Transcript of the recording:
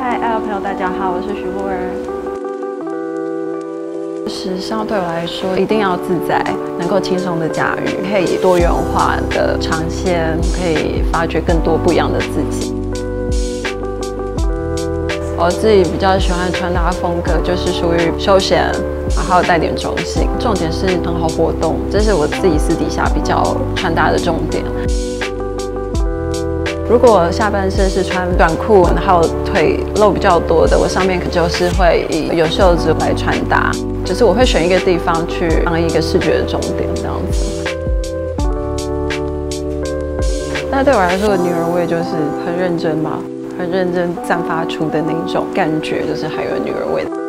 嗨，爱的朋友，大家好，我是徐慧儿。时尚对我来说，一定要自在，能够轻松的驾驭，可以多元化的尝鲜，可以发掘更多不一样的自己。我自己比较喜欢穿搭风格，就是属于休闲，然后带点中性，重点是很好活动，这是我自己私底下比较穿搭的重点。如果下半身是穿短裤，然后腿露比较多的，我上面就是会以有袖子来穿搭，就是我会选一个地方去当一个视觉的重点这样子。那对我来说，女人味就是很认真嘛，很认真散发出的那种感觉，就是还有女人味。